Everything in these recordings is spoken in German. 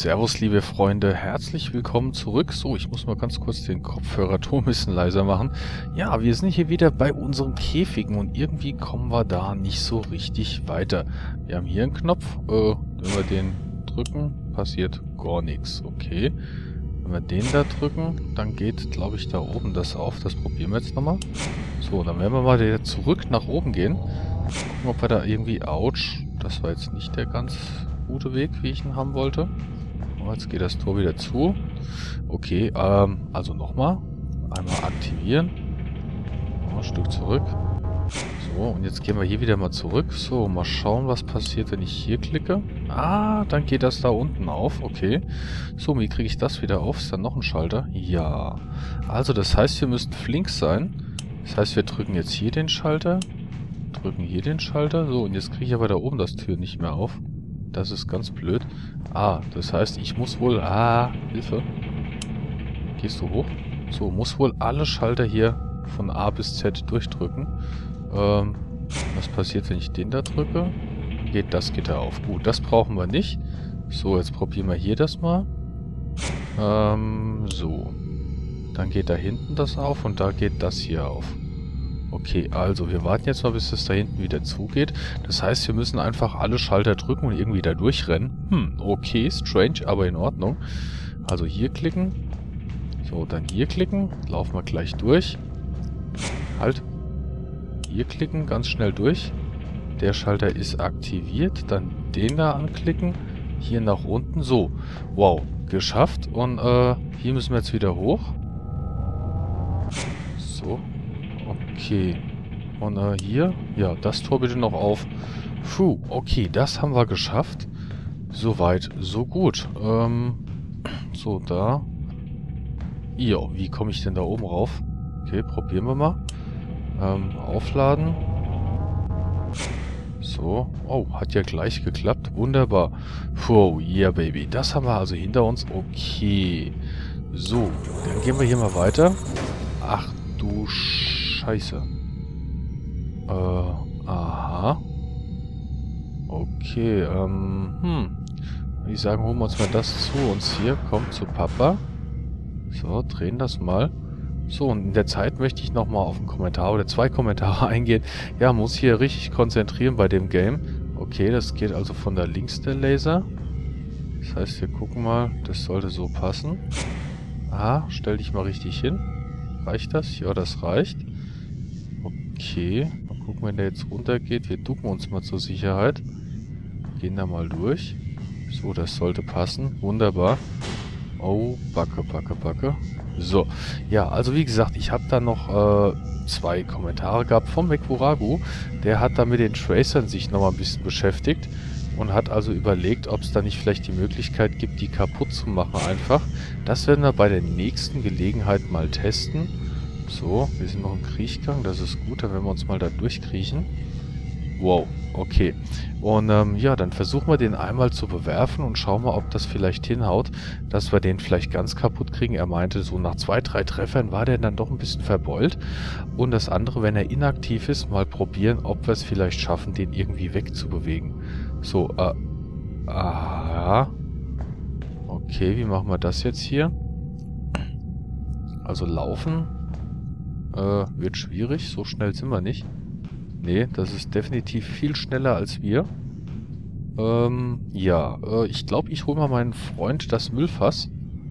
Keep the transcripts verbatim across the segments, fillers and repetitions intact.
Servus, liebe Freunde, herzlich willkommen zurück. So, ich muss mal ganz kurz den Kopfhörerton ein bisschen leiser machen. Ja, wir sind hier wieder bei unseren Käfigen und irgendwie kommen wir da nicht so richtig weiter. Wir haben hier einen Knopf, äh, wenn wir den drücken, passiert gar nichts. Okay, wenn wir den da drücken, dann geht, glaube ich, da oben das auf. Das probieren wir jetzt nochmal. So, dann werden wir mal wieder zurück nach oben gehen. Gucken, ob wir da irgendwie, ouch, das war jetzt nicht der ganz gute Weg, wie ich ihn haben wollte. Oh, jetzt geht das Tor wieder zu. Okay, ähm, also nochmal. Einmal aktivieren. Oh, ein Stück zurück. So, und jetzt gehen wir hier wieder mal zurück. So, mal schauen, was passiert, wenn ich hier klicke. Ah, dann geht das da unten auf. Okay. So, wie kriege ich das wieder auf? Ist da noch ein Schalter? Ja. Also, das heißt, wir müssten flink sein. Das heißt, wir drücken jetzt hier den Schalter. Drücken hier den Schalter. So, und jetzt kriege ich aber da oben das Tür nicht mehr auf. Das ist ganz blöd. Ah, das heißt, ich muss wohl... Ah, Hilfe. Gehst du hoch? So, muss wohl alle Schalter hier von A bis Z durchdrücken. Ähm, was passiert, wenn ich den da drücke? Geht das Gitter auf. Gut, das brauchen wir nicht. So, jetzt probieren wir hier das mal. Ähm, so. Dann geht da hinten das auf und da geht das hier auf. Okay, also wir warten jetzt mal, bis das da hinten wieder zugeht. Das heißt, wir müssen einfach alle Schalter drücken und irgendwie da durchrennen. Hm, okay, strange, aber in Ordnung. Also hier klicken. So, dann hier klicken. Laufen wir gleich durch. Halt. Hier klicken, ganz schnell durch. Der Schalter ist aktiviert. Dann den da anklicken. Hier nach unten. So, wow, geschafft. Und äh, hier müssen wir jetzt wieder hoch. So. Okay. Und äh, hier? Ja, das Tor bitte noch auf. Puh, okay, das haben wir geschafft. Soweit, so gut. Ähm, so, da. Ja, wie komme ich denn da oben rauf? Okay, probieren wir mal. Ähm, aufladen. So. Oh, hat ja gleich geklappt. Wunderbar. Puh, yeah, baby. Das haben wir also hinter uns. Okay. So, dann gehen wir hier mal weiter. Ach, du Sch... Scheiße. Äh, aha. Okay, ähm, hm. Würde ich sagen, holen wir uns mal das zu uns hier. Kommt zu Papa. So, drehen das mal. So, und in der Zeit möchte ich nochmal auf einen Kommentar oder zwei Kommentare eingehen. Ja, muss hier richtig konzentrieren bei dem Game. Okay, das geht also von da links der Laser. Das heißt, wir gucken mal, das sollte so passen. Aha, stell dich mal richtig hin. Reicht das? Ja, das reicht. Okay, mal gucken, wenn der jetzt runter geht. Wir ducken uns mal zur Sicherheit. Gehen da mal durch. So, das sollte passen. Wunderbar. Oh, Backe, Backe, Backe. So, ja, also wie gesagt, ich habe da noch äh, zwei Kommentare gehabt vom Mekuragu. Der hat da mit den Tracern sich nochmal ein bisschen beschäftigt und hat also überlegt, ob es da nicht vielleicht die Möglichkeit gibt, die kaputt zu machen einfach. Das werden wir bei der nächsten Gelegenheit mal testen. So, wir sind noch im Kriechgang, das ist gut, dann werden wir uns mal da durchkriechen. Wow, okay. Und ähm, ja, dann versuchen wir den einmal zu bewerfen und schauen mal, ob das vielleicht hinhaut, dass wir den vielleicht ganz kaputt kriegen. Er meinte, so nach zwei, drei Treffern war der dann doch ein bisschen verbeult. Und das andere, wenn er inaktiv ist, mal probieren, ob wir es vielleicht schaffen, den irgendwie wegzubewegen. So, äh, aha. Okay, wie machen wir das jetzt hier? Also laufen. Äh, wird schwierig. So schnell sind wir nicht. Nee, das ist definitiv viel schneller als wir. Ähm, ja. Äh, ich glaube, ich hole mal meinen Freund das Müllfass.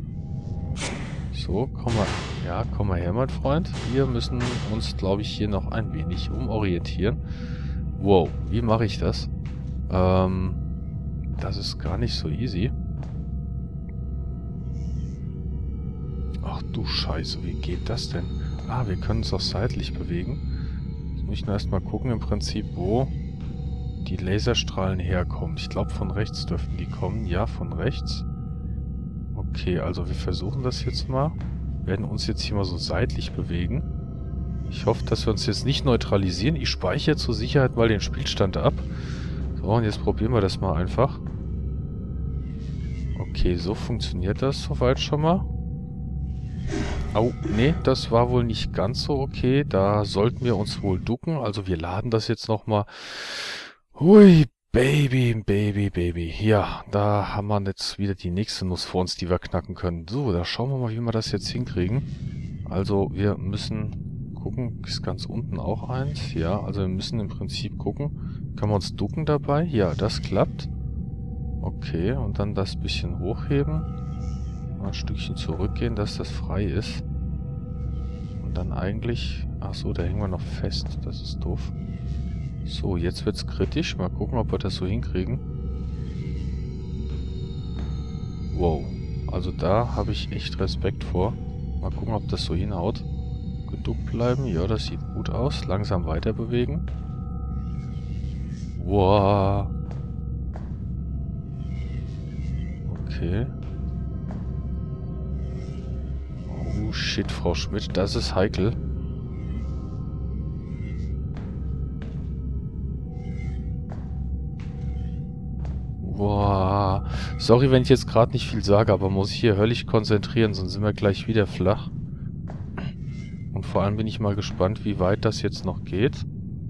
So, komm mal. Ja, komm mal her, mein Freund. Wir müssen uns, glaube ich, hier noch ein wenig umorientieren. Wow, wie mache ich das? Ähm, das ist gar nicht so easy. Ach du Scheiße, wie geht das denn? Ah, wir können uns auch seitlich bewegen. Jetzt muss ich nur erstmal gucken, im Prinzip, wo die Laserstrahlen herkommen. Ich glaube, von rechts dürften die kommen. Ja, von rechts. Okay, also wir versuchen das jetzt mal. Wir werden uns jetzt hier mal so seitlich bewegen. Ich hoffe, dass wir uns jetzt nicht neutralisieren. Ich speichere zur Sicherheit mal den Spielstand ab. So, und jetzt probieren wir das mal einfach. Okay, so funktioniert das soweit schon mal. Au, nee, das war wohl nicht ganz so okay. Da sollten wir uns wohl ducken. Also wir laden das jetzt nochmal. Hui, Baby, Baby, Baby. Ja, da haben wir jetzt wieder die nächste Nuss vor uns, die wir knacken können. So, da schauen wir mal, wie wir das jetzt hinkriegen. Also, wir müssen gucken, ist ganz unten auch eins? Ja, also wir müssen im Prinzip gucken. Können wir uns ducken dabei? Ja, das klappt. Okay, und dann das bisschen hochheben. Mal ein Stückchen zurückgehen, dass das frei ist. Und dann eigentlich... Ach so, da hängen wir noch fest. Das ist doof. So, jetzt wird's kritisch. Mal gucken, ob wir das so hinkriegen. Wow. Also da habe ich echt Respekt vor. Mal gucken, ob das so hinhaut. Geduckt bleiben. Ja, das sieht gut aus. Langsam weiter bewegen. Wow. Okay. Oh shit, Frau Schmidt. Das ist heikel. Boah. Sorry, wenn ich jetzt gerade nicht viel sage, aber muss ich hier höllisch konzentrieren, sonst sind wir gleich wieder flach. Und vor allem bin ich mal gespannt, wie weit das jetzt noch geht.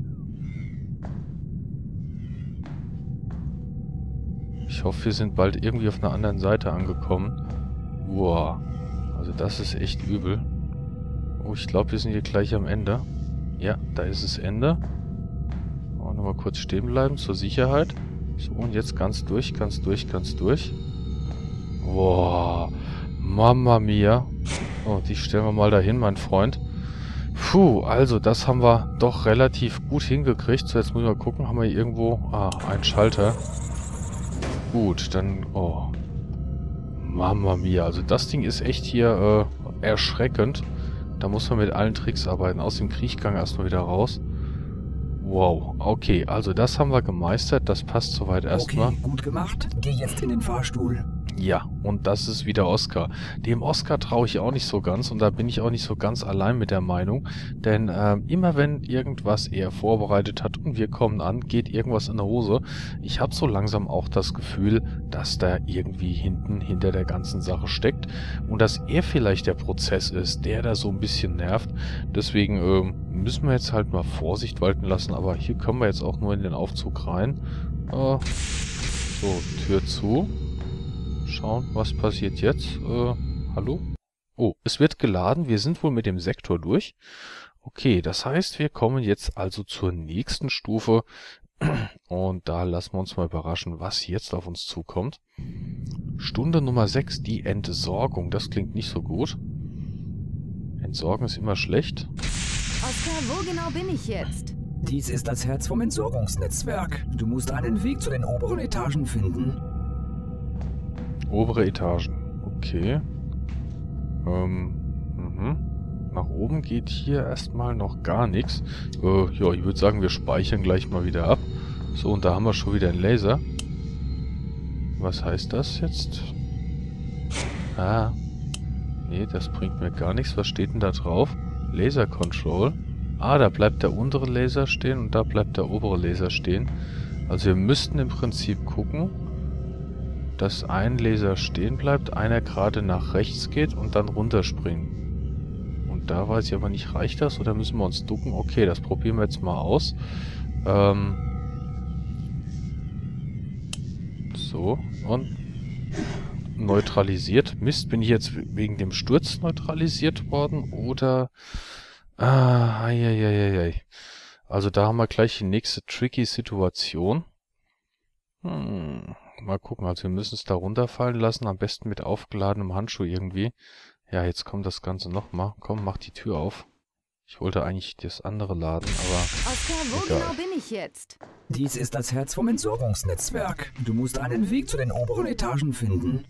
Ich hoffe, wir sind bald irgendwie auf einer anderen Seite angekommen. Boah. Also das ist echt übel. Oh, ich glaube, wir sind hier gleich am Ende. Ja, da ist das Ende. Oh, nochmal kurz stehen bleiben, zur Sicherheit. So, und jetzt ganz durch, ganz durch, ganz durch. Boah, Mamma mia. Oh, die stellen wir mal dahin, mein Freund. Puh, also das haben wir doch relativ gut hingekriegt. So, jetzt müssen wir gucken, haben wir hier irgendwo... Ah, einen Schalter. Gut, dann... Oh, Mamma mia. Also das Ding ist echt hier äh, erschreckend. Da muss man mit allen Tricks arbeiten. Aus dem Kriechgang erstmal wieder raus. Wow, okay, also das haben wir gemeistert, das passt soweit erstmal. Okay, gut gemacht. Geh jetzt in den Fahrstuhl. Ja, und das ist wieder Oskar. Dem Oskar traue ich auch nicht so ganz und da bin ich auch nicht so ganz allein mit der Meinung, denn äh, immer wenn irgendwas er vorbereitet hat und wir kommen an, geht irgendwas in der Hose. Ich habe so langsam auch das Gefühl, dass da irgendwie hinten hinter der ganzen Sache steckt und dass er vielleicht der Prozess ist, der da so ein bisschen nervt. Deswegen äh, müssen wir jetzt halt mal Vorsicht walten lassen, aber hier können wir jetzt auch nur in den Aufzug rein. Äh, so, Tür zu. Schauen, was passiert jetzt. Äh, hallo? Oh, es wird geladen. Wir sind wohl mit dem Sektor durch. Okay, das heißt, wir kommen jetzt also zur nächsten Stufe. Und da lassen wir uns mal überraschen, was jetzt auf uns zukommt. Stunde Nummer sechs, die Entsorgung. Das klingt nicht so gut. Entsorgen ist immer schlecht. Oskar, wo genau bin ich jetzt? Dies ist das Herz vom Entsorgungsnetzwerk. Du musst einen Weg zu den oberen Etagen finden. Obere Etagen. Okay. Ähm, mhm. Nach oben geht hier erstmal noch gar nichts. Äh, ja, ich würde sagen, wir speichern gleich mal wieder ab. So, und da haben wir schon wieder einen Laser. Was heißt das jetzt? Ah. Nee, das bringt mir gar nichts. Was steht denn da drauf? Laser Control. Ah, da bleibt der untere Laser stehen und da bleibt der obere Laser stehen. Also wir müssten im Prinzip gucken, dass ein Laser stehen bleibt, einer gerade nach rechts geht und dann runterspringen. Und da weiß ich aber nicht, reicht das oder müssen wir uns ducken? Okay, das probieren wir jetzt mal aus. Ähm so, und neutralisiert. Mist, bin ich jetzt wegen dem Sturz neutralisiert worden oder... Ah, ei, ei, ei, ei. Also da haben wir gleich die nächste tricky Situation. Hm... Mal gucken, also wir müssen es da runterfallen lassen, am besten mit aufgeladenem Handschuh irgendwie. Ja, jetzt kommt das Ganze nochmal. Komm, mach die Tür auf. Ich wollte eigentlich das andere laden, aber... Oskar, wo egal. genau bin ich jetzt? Dies ist das Herz vom Entsorgungsnetzwerk. Du musst einen Weg zu den oberen Etagen finden.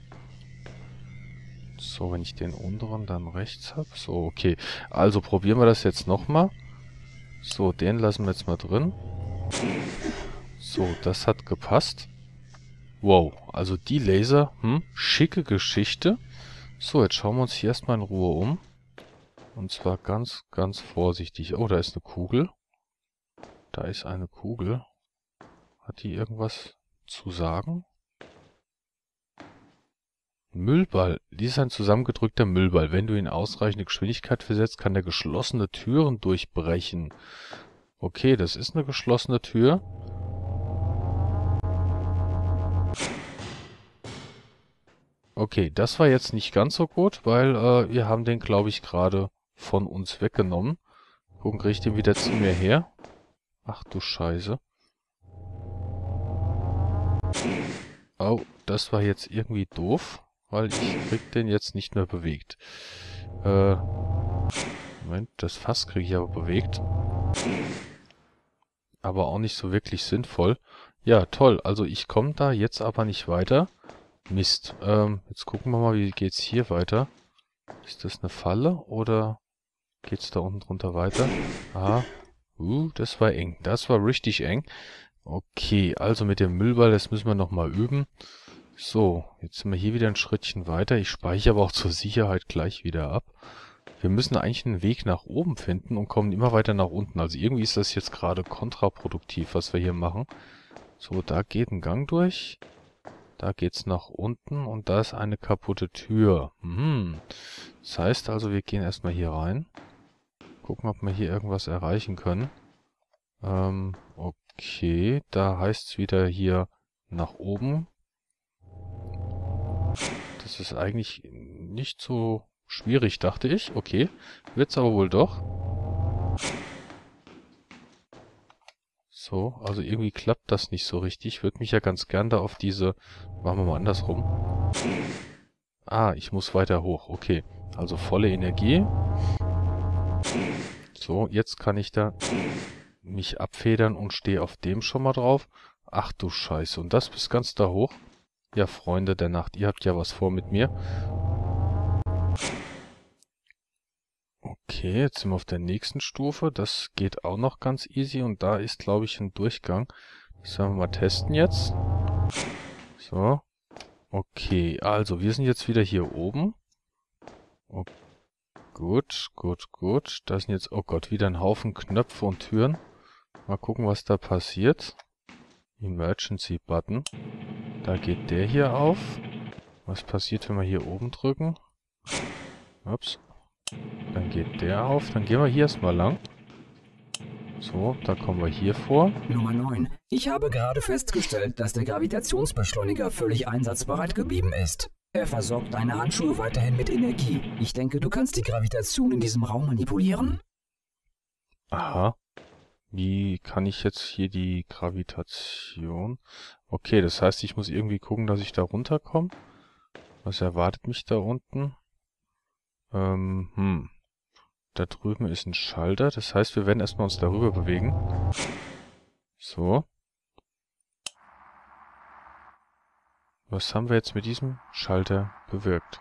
So, wenn ich den unteren dann rechts habe. So, okay. Also probieren wir das jetzt nochmal. So, den lassen wir jetzt mal drin. So, das hat gepasst. Wow, also die Laser, hm, schicke Geschichte. So, jetzt schauen wir uns hier erstmal in Ruhe um. Und zwar ganz, ganz vorsichtig. Oh, da ist eine Kugel. Da ist eine Kugel. Hat die irgendwas zu sagen? Müllball. Dies ist ein zusammengedrückter Müllball. Wenn du ihn ausreichende Geschwindigkeit versetzt, kann er geschlossene Türen durchbrechen. Okay, das ist eine geschlossene Tür. Okay, das war jetzt nicht ganz so gut, weil äh, wir haben den, glaube ich, gerade von uns weggenommen. Gucken, kriege ich den wieder zu mir her? Ach du Scheiße. Oh, das war jetzt irgendwie doof, weil ich krieg den jetzt nicht mehr bewegt. Äh, Moment, das Fass kriege ich aber bewegt. Aber auch nicht so wirklich sinnvoll. Ja, toll. Also ich komme da jetzt aber nicht weiter. Mist. Ähm, jetzt gucken wir mal, wie geht's hier weiter. Ist das eine Falle oder geht's da unten drunter weiter? Ah, uh, das war eng. Das war richtig eng. Okay, also mit dem Müllball, das müssen wir nochmal üben. So, jetzt sind wir hier wieder ein Schrittchen weiter. Ich speichere aber auch zur Sicherheit gleich wieder ab. Wir müssen eigentlich einen Weg nach oben finden und kommen immer weiter nach unten. Also irgendwie ist das jetzt gerade kontraproduktiv, was wir hier machen. So, da geht ein Gang durch. Da geht's nach unten und da ist eine kaputte Tür. Hm. Das heißt also, wir gehen erstmal hier rein. Gucken, ob wir hier irgendwas erreichen können. Ähm, okay. Da heißt es wieder hier nach oben. Das ist eigentlich nicht so schwierig, dachte ich. Okay. Wird's aber wohl doch. So, also irgendwie klappt das nicht so richtig. Ich würde mich ja ganz gern da auf diese... Machen wir mal andersrum. Ah, ich muss weiter hoch. Okay, also volle Energie. So, jetzt kann ich da mich abfedern und stehe auf dem schon mal drauf. Ach du Scheiße, und das bis ganz da hoch? Ja, Freunde der Nacht, ihr habt ja was vor mit mir. Okay, jetzt sind wir auf der nächsten Stufe. Das geht auch noch ganz easy und da ist, glaube ich, ein Durchgang. Das werden wir mal testen jetzt. So. Okay, also wir sind jetzt wieder hier oben. Okay. Gut, gut, gut. Da sind jetzt, oh Gott, wieder ein Haufen Knöpfe und Türen. Mal gucken, was da passiert. Emergency Button. Da geht der hier auf. Was passiert, wenn wir hier oben drücken? Ups. Dann geht der auf. Dann gehen wir hier erstmal lang. So, da kommen wir hier vor. Nummer neun. Ich habe gerade festgestellt, dass der Gravitationsbeschleuniger völlig einsatzbereit geblieben ist. Er versorgt deine Handschuhe weiterhin mit Energie. Ich denke, du kannst die Gravitation in diesem Raum manipulieren. Aha. Wie kann ich jetzt hier die Gravitation... Okay, das heißt, ich muss irgendwie gucken, dass ich da runterkomme. Was erwartet mich da unten? Ähm, hm. Da drüben ist ein Schalter. Das heißt, wir werden erstmal uns darüber bewegen. So. Was haben wir jetzt mit diesem Schalter bewirkt?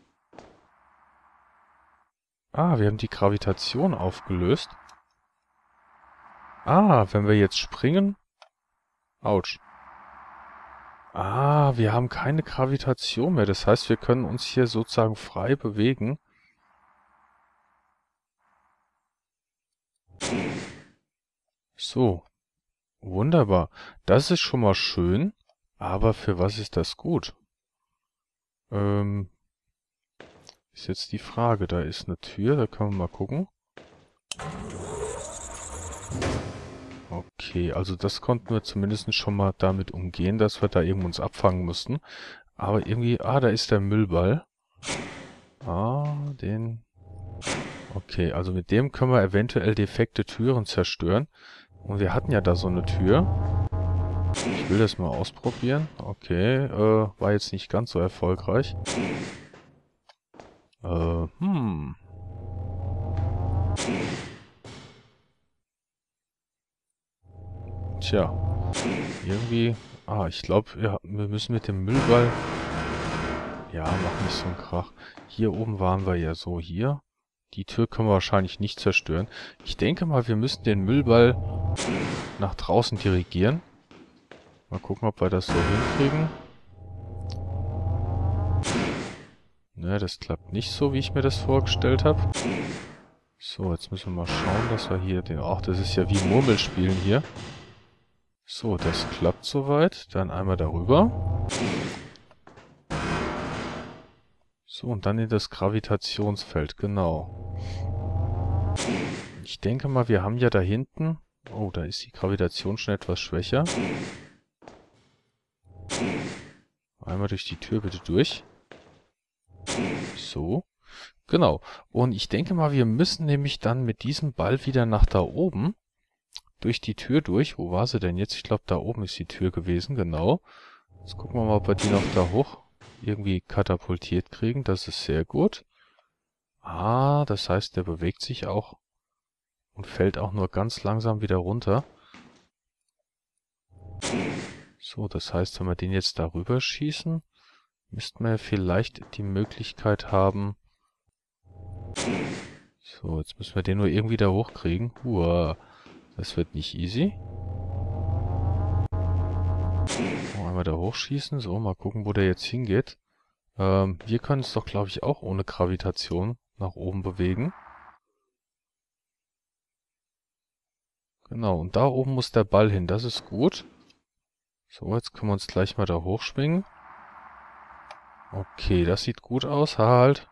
Ah, wir haben die Gravitation aufgelöst. Ah, wenn wir jetzt springen... Autsch. Ah, wir haben keine Gravitation mehr. Das heißt, wir können uns hier sozusagen frei bewegen. So. Wunderbar. Das ist schon mal schön. Aber für was ist das gut? Ähm, ist jetzt die Frage. Da ist eine Tür, da können wir mal gucken. Okay, also das konnten wir zumindest schon mal damit umgehen, dass wir da irgendwo uns abfangen mussten. Aber irgendwie... Ah, da ist der Müllball. Ah, den... Okay, also mit dem können wir eventuell defekte Türen zerstören. Und wir hatten ja da so eine Tür. Ich will das mal ausprobieren. Okay, äh, war jetzt nicht ganz so erfolgreich. Äh, hm. Tja, irgendwie... Ah, ich glaube, wir, wir müssen mit dem Müllball... Ja, mach nicht so einen Krach. Hier oben waren wir ja so hier. Die Tür können wir wahrscheinlich nicht zerstören. Ich denke mal, wir müssen den Müllball nach draußen dirigieren. Mal gucken, ob wir das so hinkriegen. Ne, das klappt nicht so, wie ich mir das vorgestellt habe. So, jetzt müssen wir mal schauen, dass wir hier den... Ach, das ist ja wie Murmelspielen hier. So, das klappt soweit. Dann einmal darüber. So, und dann in das Gravitationsfeld, genau. Ich denke mal, wir haben ja da hinten... Oh, da ist die Gravitation schon etwas schwächer. Einmal durch die Tür bitte durch. So. Genau. Und ich denke mal, wir müssen nämlich dann mit diesem Ball wieder nach da oben. Durch die Tür durch. Wo war sie denn jetzt? Ich glaube, da oben ist die Tür gewesen. Genau. Jetzt gucken wir mal, ob wir die noch da hoch irgendwie katapultiert kriegen. Das ist sehr gut. Ah, das heißt, der bewegt sich auch und fällt auch nur ganz langsam wieder runter. So, das heißt, wenn wir den jetzt darüber schießen, müssten wir vielleicht die Möglichkeit haben... So, jetzt müssen wir den nur irgendwie da hochkriegen. Uah, das wird nicht easy. Oh, einmal da hochschießen. So, mal gucken, wo der jetzt hingeht. Ähm, wir können es doch, glaube ich, auch ohne Gravitation nach oben bewegen. Genau, und da oben muss der Ball hin. Das ist gut. So, jetzt können wir uns gleich mal da hochschwingen. Okay, das sieht gut aus. Halt.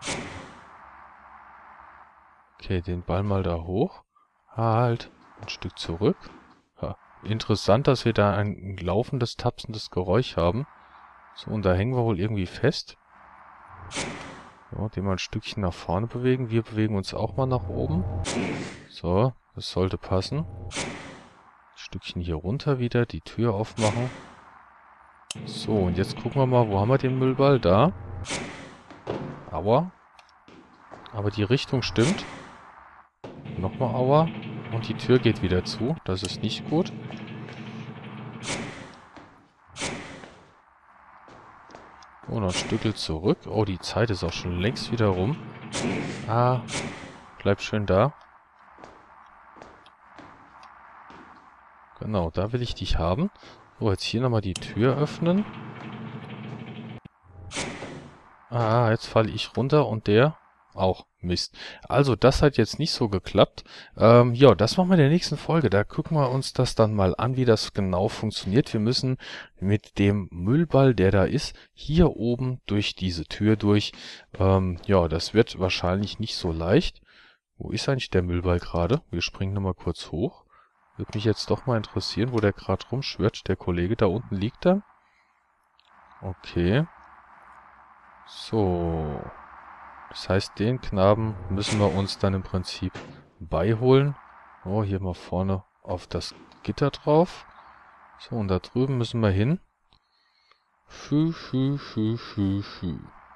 Okay, den Ball mal da hoch. Halt. Ein Stück zurück. Ha. Interessant, dass wir da ein laufendes, tapsendes Geräusch haben. So, und da hängen wir wohl irgendwie fest. So, den mal ein Stückchen nach vorne bewegen. Wir bewegen uns auch mal nach oben. So, das sollte passen. Ein Stückchen hier runter wieder, die Tür aufmachen. So, und jetzt gucken wir mal, wo haben wir den Müllball? Da. Aua. Aber die Richtung stimmt. Nochmal Aua. Und die Tür geht wieder zu. Das ist nicht gut. Oh, noch ein Stückel zurück. Oh, die Zeit ist auch schon längst wieder rum. Ah, bleib schön da. Genau, da will ich dich haben. So, jetzt hier nochmal die Tür öffnen. Ah, jetzt falle ich runter und der auch. Mist. Also, das hat jetzt nicht so geklappt. Ähm, ja, das machen wir in der nächsten Folge. Da gucken wir uns das dann mal an, wie das genau funktioniert. Wir müssen mit dem Müllball, der da ist, hier oben durch diese Tür durch. Ähm, ja, das wird wahrscheinlich nicht so leicht. Wo ist eigentlich der Müllball gerade? Wir springen nochmal kurz hoch. Würde mich jetzt doch mal interessieren, wo der gerade rumschwirrt. Der Kollege da unten liegt da. Okay. So. Das heißt, den Knaben müssen wir uns dann im Prinzip beiholen. Oh, hier mal vorne auf das Gitter drauf. So, und da drüben müssen wir hin. Schü, schü, schü, schü, schü.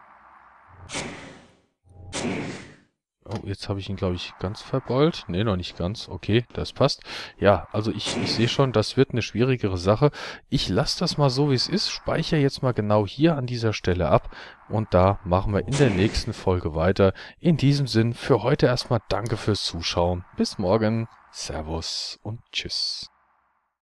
Oh, jetzt habe ich ihn, glaube ich, ganz verbeult. Ne, noch nicht ganz. Okay, das passt. Ja, also ich, ich sehe schon, das wird eine schwierigere Sache. Ich lasse das mal so, wie es ist. Speichere jetzt mal genau hier an dieser Stelle ab. Und da machen wir in der nächsten Folge weiter. In diesem Sinn, für heute erstmal danke fürs Zuschauen. Bis morgen. Servus und tschüss.